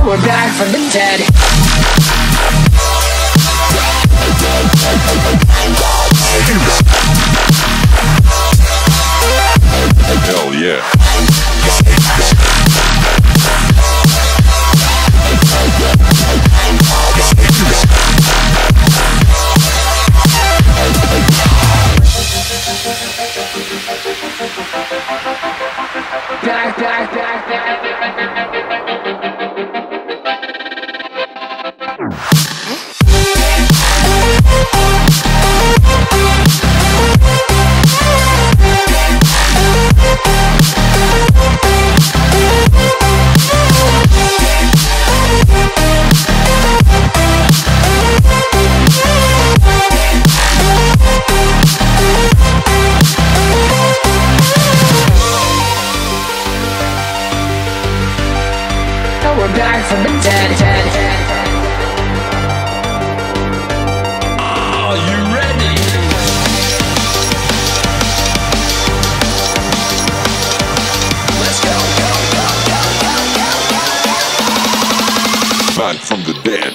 We're back from the dead. Hell yeah. We're back from the dead. Are you ready? Let's go. Back from the dead.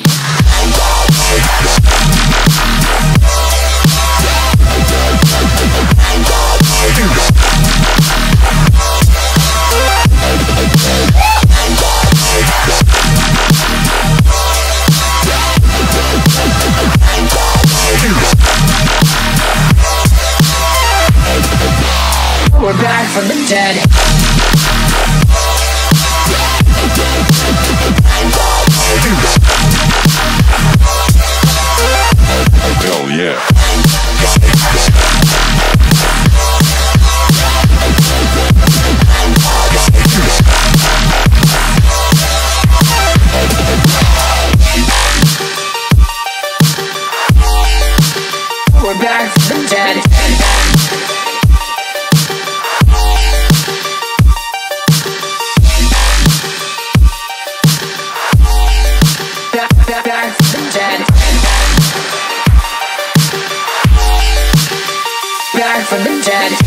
We're back from the dead. Hell yeah. We're back from the dead. Back from the dead. Back from the dead.